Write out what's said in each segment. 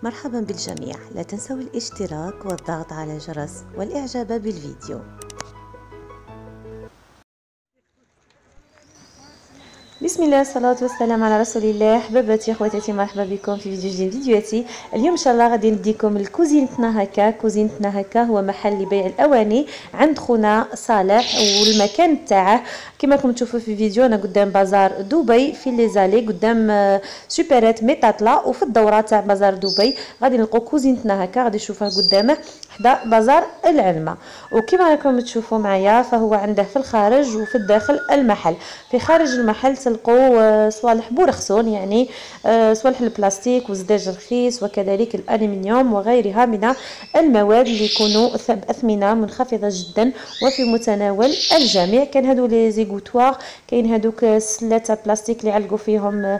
مرحبا بالجميع، لا تنسوا الاشتراك والضغط على الجرس والإعجاب بالفيديو. بسم الله، الصلاة والسلام على رسول الله. حباباتي اخواتاتي، مرحبا بكم في فيديو جديد من فيديوهاتي. اليوم ان شاء الله غادي نديكم الكوزينتنا هكا. كوزينتنا هكا هو محل لبيع الاواني عند خونا صالح، والمكان تاعه كما راكم تشوفوا في الفيديو. انا قدام بازار دبي في لي زالي، قدام سوبرات ميطاطلا، وفي الدوره تاع بازار دبي غادي نلقاو كوزينتنا هكا. غادي نشوفوها قدامه حدا بازار العلمه. وكما راكم تشوفوا معايا فهو عنده في الخارج وفي الداخل المحل. في خارج المحل تلقوا صوالح بورخسون، يعني صوالح البلاستيك والزجاج رخيص، وكذلك الالومنيوم وغيرها من المواد اللي يكونوا بأثمنة منخفضة جدا وفي متناول الجميع. كان هادو لي زيغوتوار، كاين هادوك السلات تاع بلاستيك اللي علقوا فيهم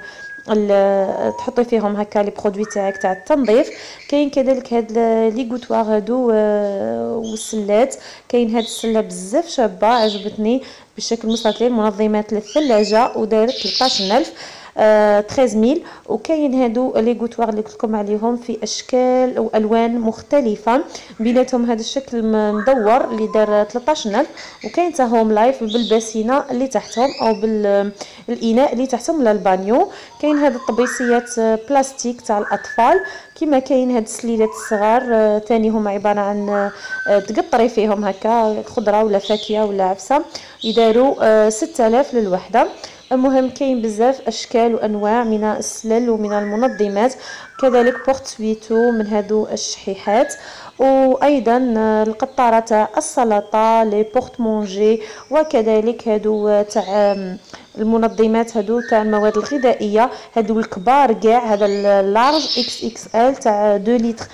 تحطي فيهم هكا لي برودوي تاعك تاع التنظيف. كاين كذلك هاد لي غوتوار هادو والسلات. كاين هاد السله بزاف شابه عجبتني بالشكل مستطيل، منظمات للثلاجه ودايره 13000 13000. وكاين هادو لي غوتوار اللي قلت لكم عليهم في اشكال والوان مختلفه، بيناتهم هذا الشكل مدور اللي دار 13000. وكاين حتى هوم لايف بالباسينه اللي تحتهم او بالاناء اللي تحتهم ولا البانيو. كاين هاد الطبيسيات بلاستيك تاع الاطفال، كما كاين هاد السليلات الصغار ثاني هما عباره عن تقطري فيهم هكا خضره ولا فاكهه ولا عفسه، يداروا 6000 للوحده. المهم كاين بزاف اشكال وانواع من السلل ومن المنظمات، كذلك بورتويتو من هادو الشحيحات، وايضا القطاره تاع السلطه لي بورت مونجي، وكذلك هادو تاع المنظمات هادو تاع المواد الغذائيه. هادو الكبار كاع، هذا اللارج اكس اكس ال تاع 2 لتر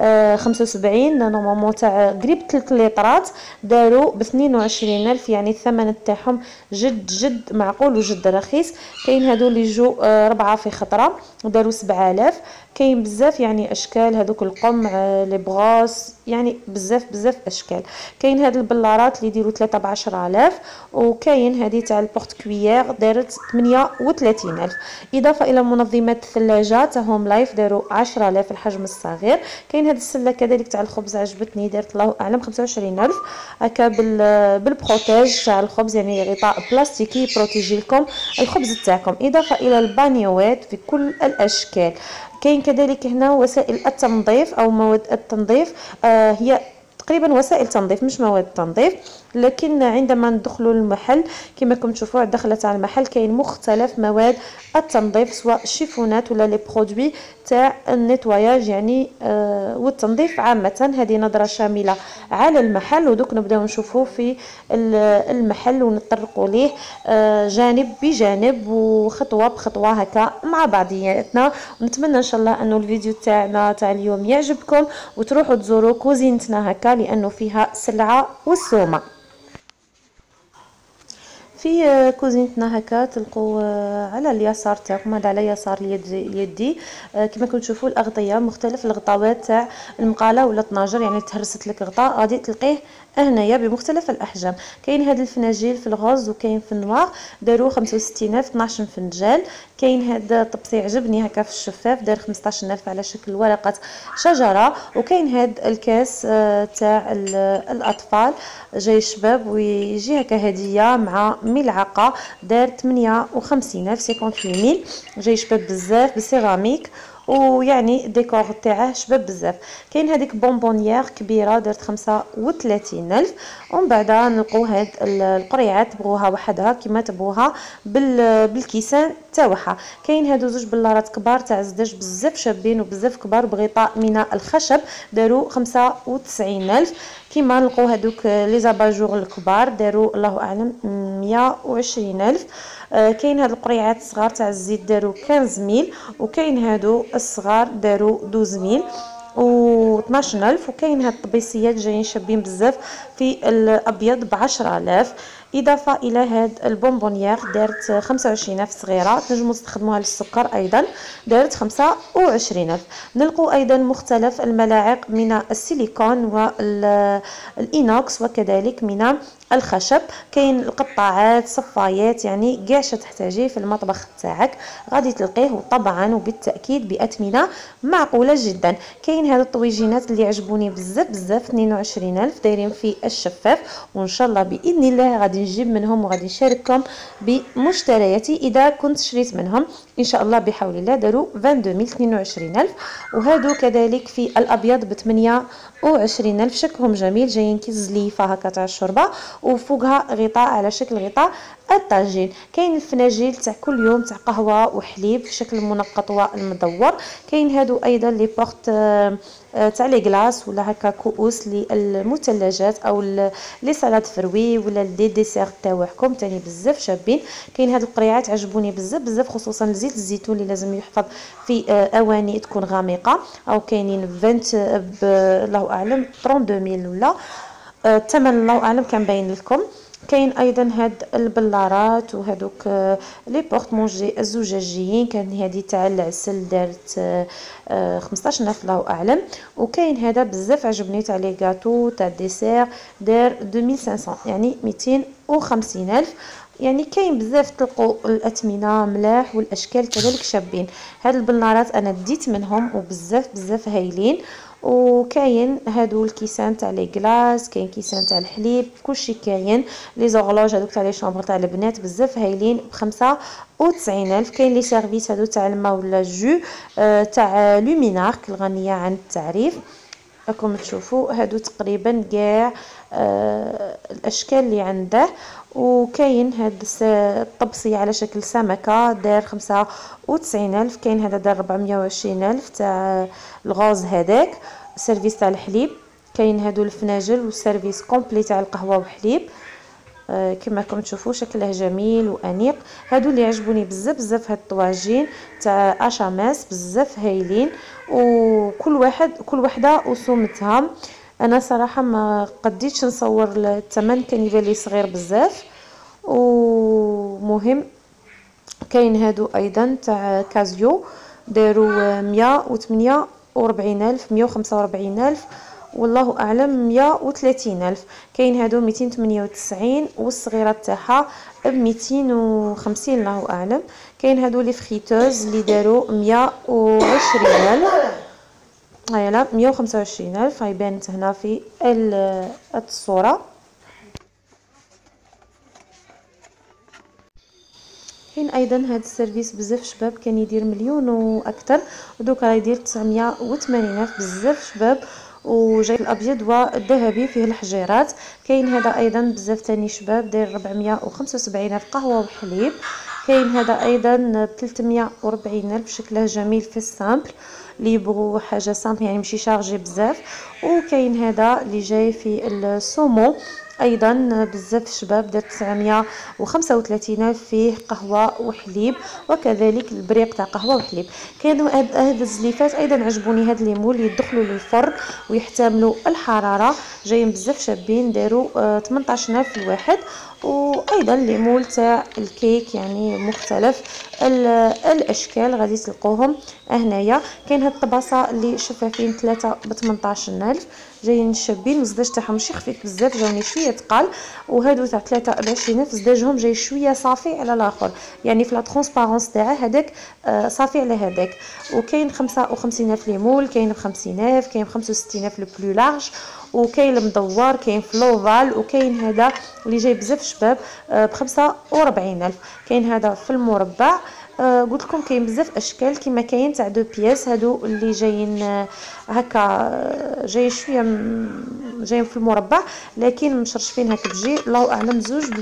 75 نورمالمون تاع قريب 3 لترات، داروا ب 22000. يعني الثمن تاعهم جد معقول وجد رخيص. كاين هادو اللي يجوا 4 في خطره وداروا 7000. كاين بزاف يعني اشكال، هذوك القمع لي بغاس، يعني بزاف اشكال. كاين هاد البلارات اللي يديروا 3 ب10000. وكاين هذه تاع البورت كويير دارت 38000. اضافه الى منظمات الثلاجه تاع هوم لايف داروا 10000 الحجم الصغير. كاين هاد السله كذلك تاع الخبز عجبتني، دارت الله اعلم 25000 هكا بالبروتيج تاع الخبز، يعني غطاء بلاستيكي بروتيجي لكم الخبز تاعكم. اضافه الى البانيوات في كل الاشكال. كاين كذلك هنا وسائل التنظيف او مواد التنظيف، هي تقريبا وسائل تنظيف مش مواد تنظيف، لكن عندما ندخلوا المحل كما راكم تشوفوا على الدخله تاع المحل كاين مختلف مواد التنظيف، سواء شيفونات ولا لي برودوي تاع النيتواياج يعني والتنظيف عامه. هذه نظره شامله على المحل، ودوك نبداو نشوفوا في المحل ونطرقوا ليه جانب بجانب وخطوه بخطوه هكا مع بعضياتنا. ونتمنى ان شاء الله انه الفيديو تاعنا تاع اليوم يعجبكم، وتروحوا تزوروا كوزينتنا هكا لانه فيها سلعه والسومه. في كوزينتنا هكا تلقوا على اليسار تاعكم، هذا على يسار يدي كما كنتم تشوفوا الاغطيه، مختلف الغطاوات تاع المقاله ولا طناجر، يعني تهرست لك غطاء غادي تلقيه هنايا بمختلف الاحجام. كاين هاد الفناجيل في الغوز وكاين في النوار، داروا 65000 12 فنجال. كاين هذا الطبسي عجبني هكا في الشفاف، دار 15000 على شكل ورقه شجره. وكاين هاد الكاس تاع الاطفال جاي شباب ويجي هكا هديه مع ملعقه، دار 58000 58000 جاي شباب بزاف بالسيراميك، ويعني الديكور تاعه شباب بزاف. كاين هذيك بونبونيير كبيره دارت 35000. ومن بعد نلقاو هاد القريعات تبغوها وحدها كما تبغوها بالكيسان تاعها. كاين هادو زوج بلارات كبار تاع زداج بزاف شابين وبزاف كبار بغطاء من الخشب، داروا 95000. كيما نلقاو هادوك لي زاباجور الكبار داروا الله اعلم 120000. كاين هاد القريعات الصغار تاع الزيت داروا 15000. وكاين هادو الصغار داروا 12000 و 12000. وكاين هاد الطبيسيات جايين شابين بزاف في الابيض ب10000. اضافه الى هاد البونبونيير دارت 25000 صغيره، تنجموا تستخدموها للسكر ايضا، دارت 25000. نلقوا ايضا مختلف الملاعق من السيليكون والإينوكس، وكذلك من الخشب. كاين القطاعات، صفايات، يعني كاع تحتاجيه في المطبخ تاعك غادي تلقيه، طبعا وبالتاكيد باثمنه معقوله جدا. كاين هذا الطويجينات اللي عجبوني بزاف بزاف، 22000 دايرين في الشفاف، وان شاء الله باذن الله غادي نجيب منهم وغادي نشارككم بمشترياتي اذا كنت شريت منهم ان شاء الله بحول الله. داروا 22000 22000. وهادو كذلك في الابيض ب 28000. شكلهم جميل، جايين كي زليفه هكا تاع الشوربه وفوقها غطاء على شكل غطاء الطاجين. كاين الفناجيل تاع كل يوم تاع قهوه وحليب في شكل منقط والمدور. كاين هادو ايضا لي بورت تاع لي كلاص ولا هكا كؤوس للمثلجات او لي سالاد فروي ولا لي ديسير تاعكم تاني بزاف شابين. كاين هاد القريعات عجبوني بزاف بزاف، خصوصا زيت الزيتون اللي لازم يحفظ في اواني تكون غامقه، او كاينين 20 الله اعلم 32000 ولا الثمن الله اعلم كان باين لكم. كاين ايضا هاد البلارات وهذوك لي بورت مونجي الزجاجيين. كان هذه تاع العسل دارت 15000 الله اعلم. وكاين هذا بزاف عجبني تاع لي غاتو تاع ديسير دار 2500 يعني 250000. يعني كاين بزاف تلقوا الاثمنه ملاح والاشكال كذلك شابين. هاد البلارات انا ديت منهم وبزاف بزاف هايلين. وكاين هادو الكيسان تاع لي كلاص، كاين كيسان تاع الحليب، كلشي كاين. لي زوغلوج هادوك تاع لي شامبر تاع البنات بزاف هايلين ب95000. كاين لي سيرفيس هادو تاع الماء ولا جو تاع لومينارك الغنيه عن التعريف. راكم تشوفوا هادو تقريبا كاع الاشكال اللي عنده. وكاين هاد الطبسي على شكل سمكه دار 95000. كاين هذا دار 420000 تاع الغوز هذاك سيرفيس تاع الحليب. كاين هادو الفناجل والسيرفيس كومبلي تاع القهوه وحليب. كما راكم تشوفوا شكله جميل وانيق. هادو اللي عجبوني بزاف بزاف، هاد الطواجين تاع اشاماس بزاف هايلين، كل وحده وسومتها. انا صراحه ما قديتش نصور الثمن، كان يبان لي صغير بزاف. ومهم كاين هادو ايضا تاع كازيو داروا 148000 145000 والله اعلم 130000. كاين هادو 298 والصغيره تاعها ب 250 الله اعلم. كاين هادو لي فريتوز اللي داروا 120000 هايلا 125000. هاي بانت هنا في الصوره. كاين ايضا هذا السيرفيس بزاف شباب، كان يدير مليون واكثر، ودوكا راه يدير 980000 بزاف شباب. وجاي الابيض والذهبي فيه الحجيرات. كاين هذا ايضا بزاف تاني شباب داير 475000 قهوه وحليب. كاين هذا ايضا ب 340000 شكله جميل في السامبل اللي يبغوا حاجه سامبل يعني ماشي شارجي بزاف. وكاين هذا اللي جاي في السومو ايضا بزاف شباب دار 935000 فيه قهوه وحليب، وكذلك البريق تاع قهوه وحليب. كانوا هاد الزليفات ايضا عجبوني، هاد لي مول يدخلوا للفرن ويحتملوا الحراره، جايين بزاف شابين داروا 18000 الواحد. وايضا لي مول تاع الكيك يعني مختلف الاشكال غادي تلقوهم هنايا. كاين هاد الطباسه اللي شفافين 3 ب 18000 جايين شابين، والزداج تاعهم ماشي خفيف بزاف جاوني شويه ثقال. وهادو تاع 3 ب 20000 زداجهم جاي شويه صافي على الاخر، يعني في لا ترونسبارونس تاعه هذاك صافي على هذاك. وكاين 55000 لي مول، كاين ب 50000، كاين ب 65000 لو بلو لارج، وكاين المدور، كاين فلوفال، وكاين هذا اللي جاي بزاف شباب ب 45000. كاين هذا في المربع. قلت لكم كاين بزاف اشكال كيما كاين تاع دو بياس هادو اللي جايين هكا جاي شويه جايين في المربع لكن مشرشفين هكا بجي الله اعلم. زوج ب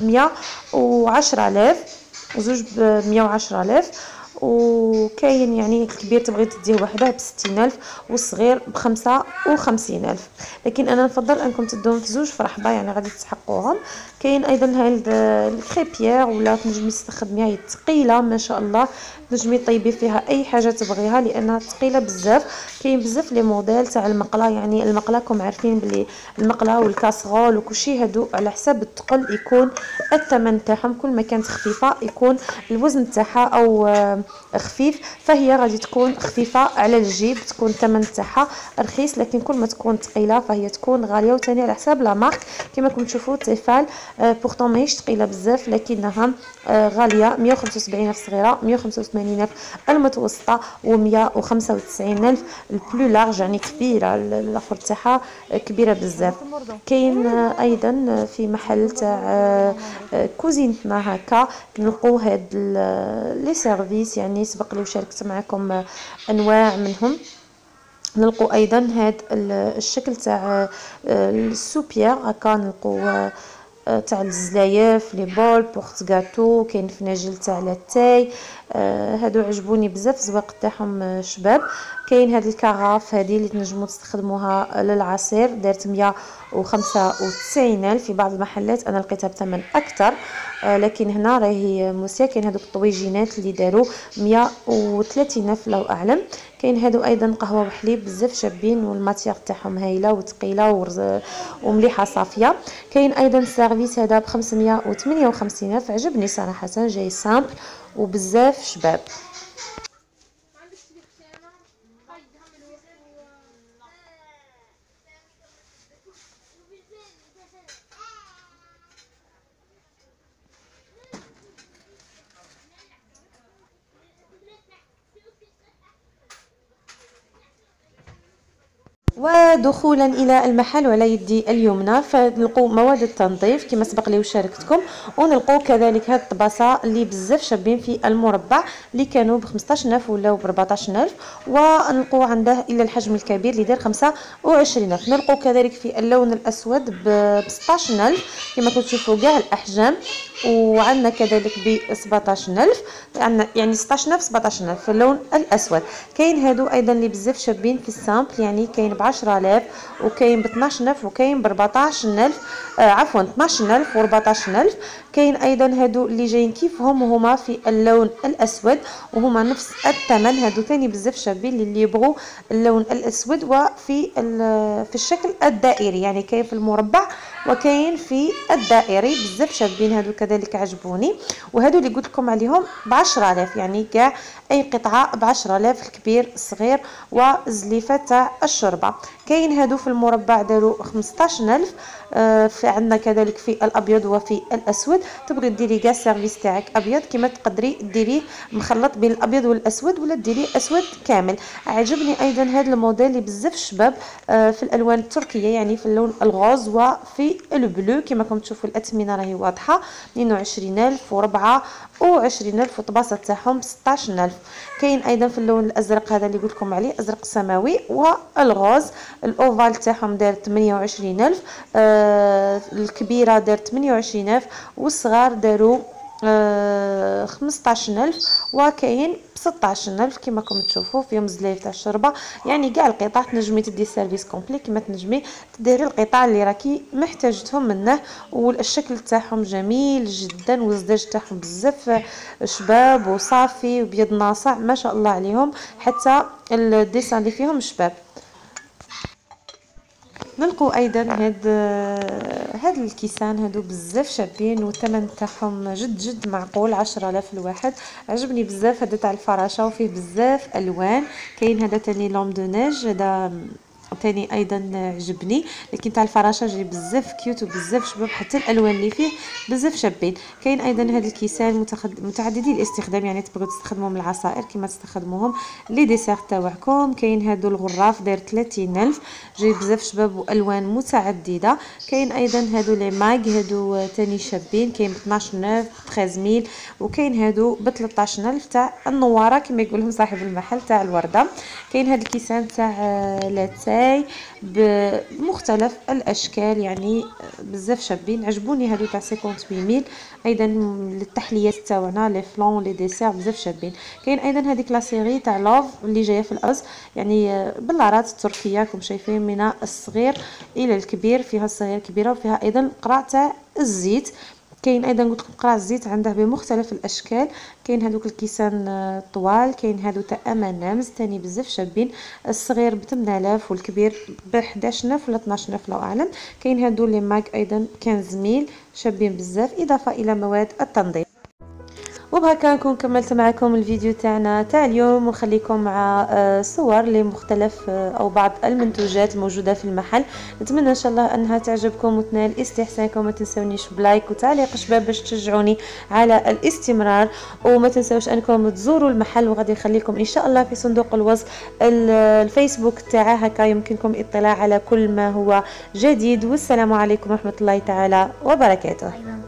110000 وزوج ب 110000. وكاين يعني الكبير تبغي تديه وحده ب 60000 والصغير ب 55000، لكن انا نفضل انكم تدوهم في زوج فرحبه يعني غادي تحققوهم. كاين ايضا هاي الكريبيير ولا تنجمي تستخدميها، هي ثقيله ما شاء الله، تنجمي طيبي فيها اي حاجه تبغيها لانها ثقيله بزاف. كاين بزاف لي موديل تاع المقله، يعني المقله راكم عارفين بلي المقله والكاسرول وكلشي هادو على حساب الثقل يكون الثمن تاعهم، كل ما كانت خفيفه يكون الوزن تاعها او خفيف، فهي غادي تكون خفيفه على الجيب، تكون الثمن تاعها رخيص، لكن كل ما تكون ثقيله فهي تكون غاليه، وثاني على حساب لا مارك. كما راكم تشوفوا تيفال بورطون ماهيش ثقيله بزاف، لكنها غاليه. 175 الف صغيره، 185 الف المتوسطه، و195 الف البلو لارج يعني كبيره، الاخر تاعها كبيره بزاف. كاين ايضا في محل تاع كوزينتنا هكا نلقوا هاد لي سيرفيس، يعني سبق لي وشاركت معكم انواع منهم. نلقوا ايضا هاد الشكل تاع السوبيير هكا، نلقوا تاع الزلايف، لي بول بورت غاتو، كاين فناجل تاع لاتاي. هادو عجبوني بزاف، الزواق تاعهم شباب. كاين هاد الكراف هادي اللي تنجموا تستخدموها للعصير، دارت 195 الف. في بعض المحلات انا لقيتها بثمن اكثر، لكن هنا راهي موسيا. كاين هادوك الطويجينات اللي داروا 130 الف الله اعلم. كاين هادو ايضا قهوه وحليب بزاف شابين، والماتيغ تاعهم هايله وثقيله ومليحه صافيه. كاين ايضا السيرفيس هذا ب 558 الف، عجبني صراحه، جاي سامبل وبزاف شباب. ودخولا الى المحل وعلى يدي اليمنى فنلقوا مواد التنظيف كما سبق لي وشاركتكم، ونلقوا كذلك هاد الطباسه اللي بزاف شابين في المربع اللي كانوا ب 15000 ولاو ب 14000، ونلقوا عنده الى الحجم الكبير اللي دار 25000. نلقوا كذلك في اللون الاسود ب 16000 كما كتشوفوا كاع الاحجام، وعندنا كذلك ب 17000، عندنا يعني 16000 17000 في اللون الاسود. كاين هادو ايضا اللي بزاف شابين في السامبل، يعني كاين ب 10000 وكاين ب 12000 وكاين ب 14000، عفوا 12000 و 14000. كاين ايضا هادو اللي جايين كيفهم وهما في اللون الاسود وهما نفس الثمن. هادو ثاني بزاف شابين اللي يبغوا اللون الاسود وفي في الشكل الدائري، يعني كاين في المربع وكاين في الدائري، بزاف شابين هادو كذلك عجبوني. وهادو اللي قلت لكم عليهم ب 10000، يعني كاع اي قطعه ب 10000، الكبير الصغير والزليفه تاع الشوربه. كاين هادو في المربع داروا 15000. في عندنا كذلك في الابيض وفي الاسود. تبغي ديري كاع السيرفيس تاعك ابيض كما تقدري ديريه مخلط بين الابيض والاسود، ولا ديريه اسود كامل. عجبني ايضا هذا الموديل اللي بزاف شباب في الالوان التركيه، يعني في اللون الغوز وفي البلو. كما راكم تشوفوا الاثمنه راهي واضحه، 22000 و 24000 والطباسه تاعهم 16000. كاين ايضا في اللون الازرق هذا اللي قلت لكم عليه، ازرق سماوي، والغوز الاوفال تاعهم دار 28000، الكبيره دارت 28000 والصغار داروا 15000 وكاين ب 16000 كما راكم تشوفوا فيهم زلايف تاع الشوربه. يعني كاع القطع تنجمي تدي سيرفيس كومبلي كما تنجمي تديري القطع اللي راكي محتاجتهم منه. والشكل تاعهم جميل جدا، والزداج تاعهم بزاف شباب وصافي وبيض ناصع ما شاء الله عليهم، حتى الديسان اللي فيهم شباب. نلقوا ايضا هاد الكيسان هادو بزاف شابين، والثمن تاعهم جد جد معقول، 10000 الواحد. عجبني بزاف هذا تاع الفراشه وفيه بزاف الوان. كاين هذا تاني لوم دو نيج، هذا تاني ايضا عجبني، لكن تاع الفراشه جاي بزاف كيوت وبزاف شباب، حتى الالوان اللي فيه بزاف شابين. كاين ايضا هاد الكيسان متعددي الاستخدام، يعني تبغوا تستخدموهم العصائر كما تستخدموهم لي ديسير تاعكم. كاين هادو الغراف داير 30000، جاي بزاف شباب والوان متعدده. كاين ايضا هادو لي ماغ، هادو تاني شابين، كاين ب 12000 13000، وكاين هادو ب 13000 تاع النواره كما يقولهم صاحب المحل تاع الورده. كاين هاد الكيسان تاع لاتاي بمختلف الاشكال، يعني بزاف شابين، عجبوني هادو تاع 58000. ايضا للتحليات تاعنا لي فلون لي ديسير بزاف شابين. كاين ايضا هذيك لا سيري تاع لوف اللي جايه في الأرز، يعني باللارات التركيه كم شايفين من الصغير الى الكبير، فيها الصغير كبيره، وفيها ايضا قرع تاع الزيت. كاين ايضا قلت لكم قرع الزيت عنده بمختلف الاشكال. كاين هذوك الكيسان طوال، كاين هادو تاع امانامز تاني بزاف شابين، الصغير ب 8000 والكبير ب 11000 ولا 12000 الله اعلم. كاين هادو لي ماك ايضا 15000 شابين بزاف، اضافه الى مواد التنظيف. وبهكا نكون كملت معكم الفيديو تاعنا تاع اليوم، ونخليكم مع صور لمختلف او بعض المنتوجات الموجوده في المحل. نتمنى ان شاء الله انها تعجبكم وتنال استحسانكم. ما تنسونيش بلايك وتعليق شباب باش تشجعوني على الاستمرار، وما تنسوش انكم تزوروا المحل، وغادي نخليكم ان شاء الله في صندوق الوصف الفيسبوك تاعه، هكا يمكنكم الاطلاع على كل ما هو جديد. والسلام عليكم ورحمه الله تعالى وبركاته.